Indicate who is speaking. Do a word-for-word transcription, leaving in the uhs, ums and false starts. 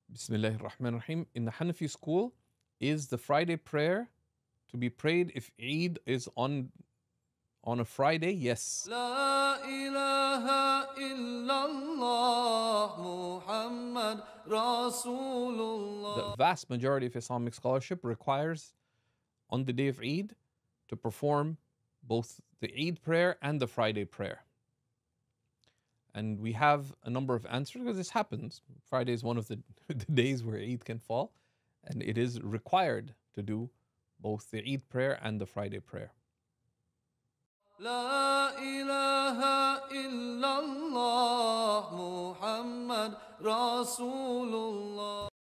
Speaker 1: Bismillahir Rahmanir Rahim. In the Hanafi school, is the Friday prayer to be prayed if Eid is on on a Friday? Yes.
Speaker 2: La ilaha illallah Muhammad Rasulullah.
Speaker 1: The vast majority of Islamic scholarship requires on the day of Eid to perform both the Eid prayer and the Friday prayer. And we have a number of answers because this happens. Friday is one of the, the days where Eid can fall, and it is required to do both the Eid prayer and the Friday prayer.
Speaker 2: La ilaha illallah Muhammad Rasulullah.